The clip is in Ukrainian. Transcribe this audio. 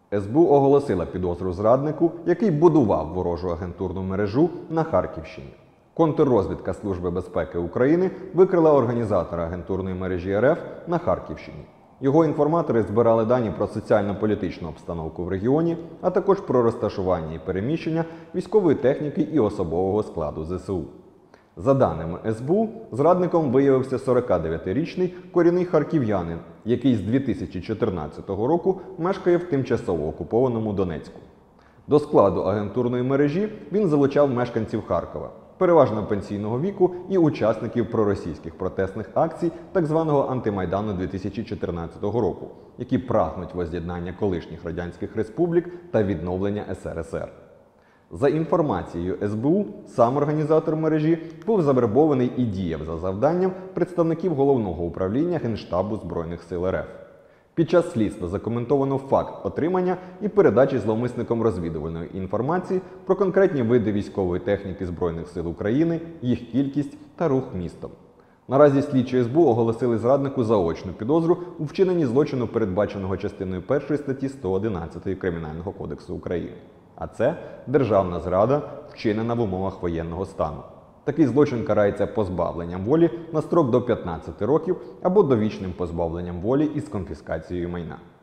СБУ оголосила підозру зраднику, який будував ворожу агентурну мережу на Харківщині. Контррозвідка Служби безпеки України викрила організатора агентурної мережі РФ на Харківщині. Його інформатори збирали дані про соціально-політичну обстановку в регіоні, а також про розташування і переміщення військової техніки і особового складу ЗСУ. За даними СБУ, зрадником виявився 49-річний корінний харків'янин, який з 2014 року мешкає в тимчасово окупованому Донецьку. До складу агентурної мережі він залучав мешканців Харкова, переважно пенсійного віку і учасників проросійських протестних акцій так званого антимайдану 2014 року, які прагнуть возз'єднання колишніх радянських республік та відновлення СРСР. За інформацією СБУ, сам організатор мережі був завербований і діяв за завданням представників Головного управління Генштабу Збройних сил РФ. Під час слідства закоментовано факт отримання і передачі зловмисником розвідувальної інформації про конкретні види військової техніки Збройних сил України, їх кількість та рух містом. Наразі слідчі СБУ оголосили зраднику заочну підозру у вчиненні злочину, передбаченого частиною 1 статті 111 Кримінального кодексу України. А це державна зрада, вчинена в умовах воєнного стану. Такий злочин карається позбавленням волі на строк до 15 років або довічним позбавленням волі із конфіскацією майна.